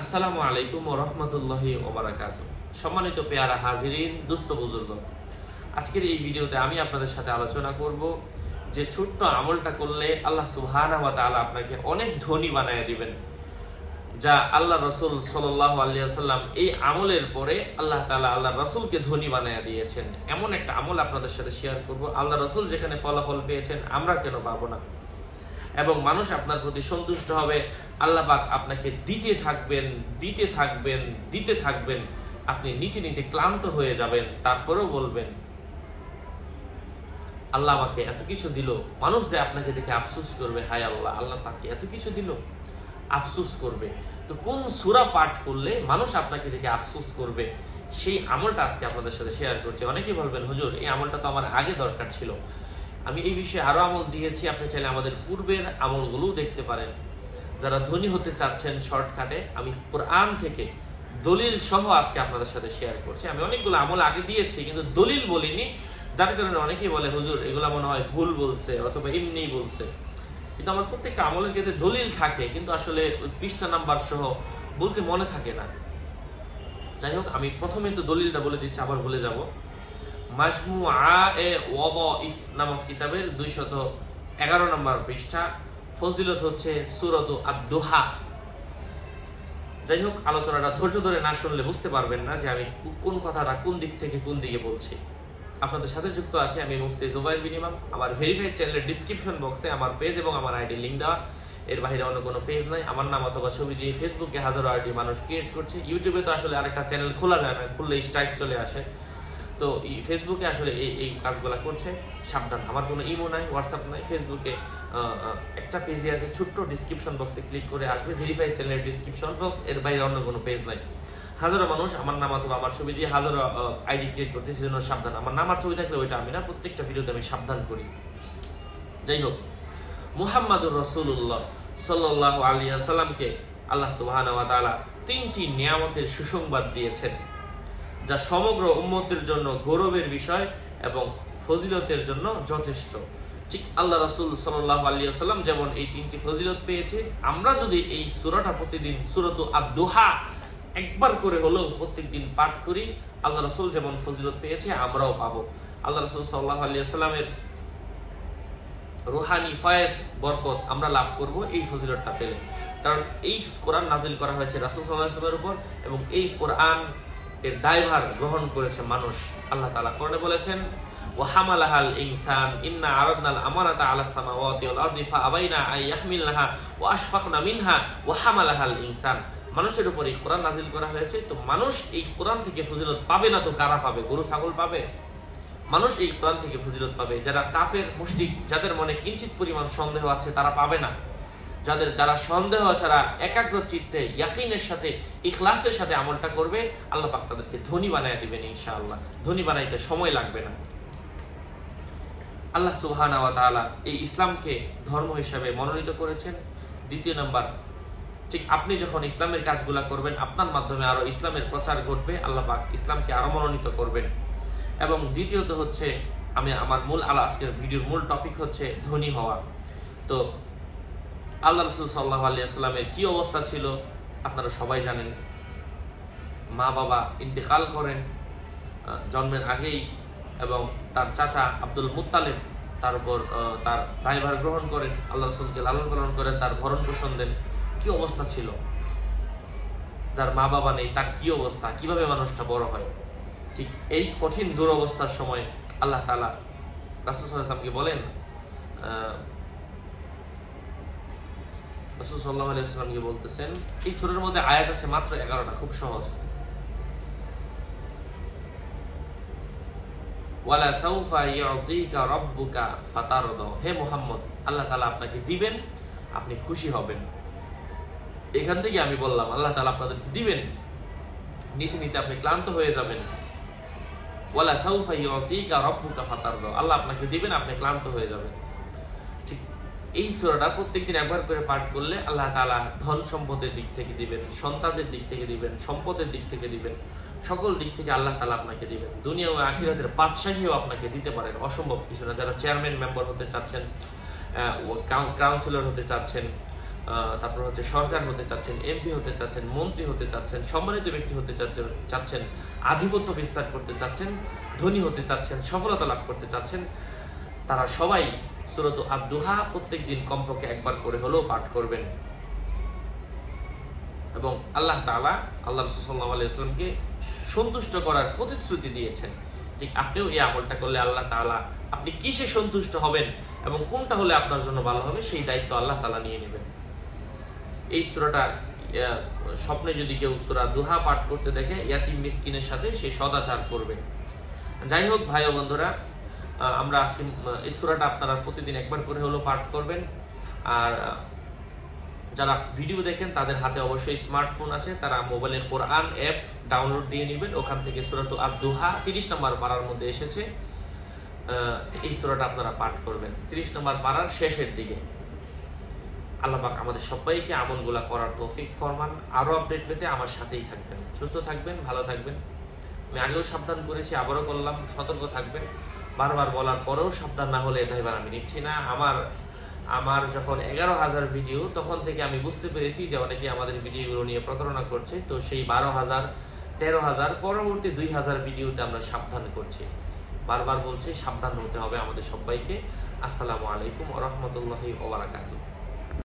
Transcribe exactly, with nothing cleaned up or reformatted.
আসসালামু আলাইকুম ওয়া রাহমাতুল্লাহি ওয়া বারাকাতুহু। সম্মানিত পেয়ারা হাজিরিন, দুস্থ বুজুর্গ, আজকের এই ভিডিওতে আমি আপনাদের সাথে আলোচনা করব যে ছোট্ট আমলটা করলে আল্লাহ সুবহানাহু ওয়া তাআলা আপনাকে অনেক ধনী বানায় দিবেন, যা আল্লাহ রাসূল সাল্লাল্লাহু আলাইহি ওয়াসাল্লাম এই আমলের পরে আল্লাহ তাআলা আল্লাহ রাসূলকে ধনী বানায় দিয়েছেন। এমন একটা আমল আপনাদের সাথে শেয়ার করব, আল্লাহ রাসূল যেখানে ফলাফল পেয়েছেন আমরা কেন পাবো না, এবং মানুষ আপনার প্রতি সন্তুষ্ট হবে। আল্লাহ পাক আপনাকে দিতে থাকবেন দিতে থাকবেন দিতে থাকবেন আপনি নিতে নিতে ক্লান্ত হয়ে যাবেন, তারপরেও বলবেন আল্লাহ আমাকে এত কিছু দিল। মানুষ যে আপনাকে দেখে আফসোস করবে, হায় আল্লাহ, আল্লাহ তাকে এত কিছু দিল, আফসোস করবে। তো কোন সূরা পাঠ করলে মানুষ আপনাকে দেখে আফসোস করবে, সেই আমলটা আজকে আপনাদের সাথে শেয়ার করছি। অনেকেই বলবেন, হুজুর এই আমলটা তো আমার আগে দরকার ছিল, আমি এই বিষয়ে আরো আমল দিয়েছি, আপনি চাইলে আমাদের পূর্বের আমলগুলোও দেখতে পারেন। যারা ধনী হতে চাচ্ছেন শর্টকাটে, আমি কোরআন থেকে দলিল সহ আজকে আপনাদের সাথে শেয়ার করছি। আমি অনেকগুলো আমল আগে দিয়েছি কিন্তু দলিল বলিনি, যার কারণে অনেকেই বলে হুজুর এগুলো মনে হয় ভুল বলছে অথবা এমনি বলছে, কিন্তু আমার প্রত্যেকটা আমলের ক্ষেত্রে দলিল থাকে, কিন্তু আসলে পৃষ্ঠা নাম্বার সহ বলতে মনে থাকে না। যাই হোক, আমি প্রথমে তো দলিলটা বলে দিচ্ছি, আবার ভুলে যাব। মাজমুআয়ে ওয়াদাইফ নামক কিতাবের দুইশত এগারো নম্বর পৃষ্ঠা, ফজিলত হচ্ছে সূরাত আদ-দুহা। যাই হোক, আলোচনাটা ধৈর্য ধরে না শুনলে বুঝতে পারবেন না যে আমি কোন কথাটা কোন দিক থেকে কোন দিকে বলছি। আপনাদের সাথে যুক্ত আছে আমি মুফতি জুবাইর বিন ইমাম। আমার ভেরিফাইড চ্যানেলের ডিসক্রিপশন বক্সে আমার পেজ এবং আমার আইডি লিংক দেওয়া, এর বাইরে অন্য কোনো পেজ নাই। আমার নাম অথবা ছবি দিয়ে ফেসবুকে হাজারো আইডি মানুষ ক্রিয়েট করছে, ইউটিউবে তো আসলে আরেকটা চ্যানেল খোলা যায় না, খুললে স্ট্রাইক চলে আসে। তো ফেসবুকে আসলে এই এই কাজগুলা করছে, সাবধান। আমার কোনো ইমো নাই, হোয়াটসঅ্যাপ নাই, ফেসবুকে একটা পেজে আছে, ছোট্ট ডিসক্রিপশন বক্সে ক্লিক করে আসবে ভেরিফাইড চ্যানেলের ডিসক্রিপশন বক্স, এর বাইরে অন্য কোনো পেজ নাই। হাজারো মানুষ আমার নাম অথবা আমার ছবি দিয়ে হাজারো আইডি ক্রিয়েট করতে, সেজন্য সাবধান। আমার নাম আর ছবি থাকলে ওইটা আমি না, প্রত্যেকটা ভিডিওতে আমি সাবধান করি। যাই হোক, মুহাম্মাদুর রাসূলুল্লাহ সাল্লাল্লাহু আলাইহি ওয়াসাল্লামকে আল্লাহ সুবহানাহু ওয়া তাআলা তিনটি নিয়ামতের সুসংবাদ দিয়েছেন, যা সমগ্র উম্মতের জন্য গৌরবের বিষয় এবং ফজিলতের জন্য যথেষ্ট। ঠিক আল্লাহ রাসূল সাল্লাল্লাহু আলাইহি ওয়াসাল্লাম যেমন এই তিনটি ফজিলত পেয়েছে, আমরা যদি এই সূরাটা প্রতিদিন সূরাত আদ-দুহা একবার করে হলেও প্রত্যেকদিন পাঠ করি, আল্লাহ রাসূল যেমন ফজিলত পেয়েছে আমরাও পাবো। আল্লাহ রাসূল সাল্লাল্লাহু আলাইহি ওয়াসাল্লামের রুহানি ফয়েজ বরকত আমরা লাভ করব এই ফজিলতটা পেলে, কারণ এই কোরআন নাযিল করা হয়েছে রাসূল সাল্লাল্লাহু আলাইহি ওয়াসাল্লামের উপর, এবং এই কোরআন এর দায়ভার গ্রহণ করেছে মানুষ। আল্লাহ তাআলা কোরআনে বলেছেন, ওয়া হামালাহাল ইনসান ইন্না আরাদনাল আমানাতা আলাস সামাওয়াতি ওয়াল আরদি ফাআবাইনা আন ইয়াহমিলনাহা ওয়া আশফাকনা মিনহা ওয়া হামালাহাল ইনসান। মানুষের উপর এই কোরআন নাযিল করা হয়েছে, তো মানুষ এই কোরআন থেকে ফজিলত পাবে না তো কারা পাবে? গরু ছাগল পাবে? মানুষ এই কোরআন থেকে ফজিলত পাবে। যারা কাফের মুশরিক, যাদের মনে কিঞ্চিত পরিমাণ সন্দেহ আছে, তারা পাবে না। যাদের যারা সন্দেহ ছাড়া একাগ্র চিত্তে ইয়াকিনের সাথে ইখলাসের সাথে আমলটা করবে, আল্লাহ পাক তাদেরকে ধনী বানায় দিবেন ইনশাআল্লাহ। ধনী বানাইতে সময় লাগবে না। আল্লাহ সুবহানাহু ওয়া তাআলা এই ইসলামকে ধর্ম হিসেবে মনোনীত করেছেন। দ্বিতীয় নাম্বার, ঠিক আপনি যখন ইসলামের কাজগুলা করবেন, আপনার মাধ্যমে আরো ইসলামের প্রচার ঘটবে, আল্লাহ পাক ইসলামকে আরো মনোনীত করবেন। এবং দ্বিতীয়ত হচ্ছে, আমি আমার মূল আজকের ভিডিওর মূল টপিক হচ্ছে ধনী হওয়া। তো আল্লাহ রাসূল সাল্লাল্লাহু আলাইহি ওয়াসাল্লামের কি অবস্থা ছিল আপনারা সবাই জানেন। মা বাবা ইন্তেকাল করেন জন্মের আগেই, এবং তার চাচা আব্দুল মুত্তালিব তার উপর তার দায়ভার গ্রহণ করেন, আল্লাহ রাসূলকে লালন পালন করেন, তার ভরণ পোষণ দেন। কি অবস্থা ছিল? যার মা বাবা নেই তার কি অবস্থা, কিভাবে মানুষটা বড় হয়? ঠিক এই কঠিন দুরবস্থার সময় আল্লাহ তাআলা রাসূল সাল্লাল্লাহু আলাইহি ওয়াসাল্লামকে বলেন, রাসূল সাল্লাল্লাহু আলাইহি ওয়াসাল্লামকে বলতেছেন, এই সূরার মধ্যে আয়াত আছে মাত্র এগারোটা, খুব সহজ। ওয়ালা সাউফা ইউতিকা রাব্বুকা ফাতারদা, হে মুহাম্মদ, আল্লাহ তাআলা আপনাকে দিবেন, আপনি খুশি হবেন। এখান থেকে আমি বললাম আল্লাহ তাআলা আপনাদেরকে দিবেন, নিতে নিতে আপনি ক্লান্ত হয়ে যাবেন। ওয়ালা সাউফা ইউতিকা রাব্বুকা ফাতারদা, আল্লাহ আপনাকে দিবেন, আপনি ক্লান্ত হয়ে যাবেন। ঠিক এই সূরাটা প্রত্যেকদিন একবার করে পাঠ করলে আল্লাহ তাআলা ধন সম্পদের দিক থেকে দিবেন, সন্তানদের দিক থেকে দিবেন, সম্পদের দিক থেকে দিবেন, সকল দিক থেকে আল্লাহ তাআলা আপনাকে দিবেন। দুনিয়া ও আখিরাতের বাদশাহীও আপনাকে দিতে পারেন, অসম্ভব কিছু না। যারা চেয়ারম্যান মেম্বার হতে চাচ্ছেন, কাউন্সিলর হতে চাচ্ছেন, তারপর হচ্ছে সরকার হতে চাচ্ছেন, এমপি হতে চাচ্ছেন, মন্ত্রী হতে চাচ্ছেন, সম্মানিত ব্যক্তি হতে চাচ্ছেন, আধিপত্য বিস্তার করতে চাচ্ছেন, ধনী হতে চাচ্ছেন, সফলতা লাভ করতে চাচ্ছেন, তারা সবাই সূরা আদ-দুহা প্রত্যেকদিন কমপক্ষে একবার করে হলেও পাঠ করবেন। এবং আল্লাহ তাআলা আল্লাহ রাসূল সাল্লাল্লাহু আলাইহি ওয়াসাল্লামকে সন্তুষ্ট করার প্রতিশ্রুতি দিয়েছেন। ঠিক আপনিও এই আমলটা করলে আল্লাহ তাআলা আপনি কিসে সন্তুষ্ট হবেন এবং কোনটা হলে আপনার জন্য ভালো হবে সেই দায়িত্ব আল্লাহ তাআলা নিয়ে নেবেন। এই সূরাটা স্বপ্নে যদি কেউ সূরা দুহা পাঠ করতে দেখে ইয়াতিম মিসকিনের সাথে সে সদাচার করবে। যাই হোক ভাই ও বন্ধুরা, আমরা আজকে এই সূরাটা আপনারা প্রতিদিন একবার করে হলেও পাঠ করবেন। আর যারা ভিডিও দেখেন তাদের হাতে অবশ্যই স্মার্টফোন আছে, তারা মোবাইলে কোরআন অ্যাপ ডাউনলোড দিয়ে নেবেন। ওখান থেকে সূরা আদ-দুহা তিরিশ নম্বর পারার মধ্যে এসেছে, এই সূরাটা আপনারা পাঠ করবেন তিরিশ নম্বর পারার শেষের দিকে। আল্লাহ পাক আমাদের সবাইকে আমলগুলা করার তৌফিক ফরমান। আরো আপডেট পেতে আমার সাথেই থাকবেন। সুস্থ থাকবেন, ভালো থাকবেন। আমি আগেও সাবধান করেছি, আবারও করলাম, সতর্ক থাকবেন। বারবার বলার পরেও সাবধান না হলে এটা এবার আমি নিচ্ছি না। আমার আমার যখন এগারো হাজার ভিডিও, তখন থেকে আমি বুঝতে পেরেছি যে অনেকে আমাদের ভিডিওগুলো নিয়ে প্রতারণা করছে। তো সেই বারো হাজার তেরো হাজার পরবর্তী দুই হাজার ভিডিওতে আমরা সাবধান করছি। বারবার বলছি সাবধান হতে হবে আমাদের সবাইকে। আসসালামু আলাইকুম ওয়া রাহমাতুল্লাহি ওয়া বারাকাতুহু।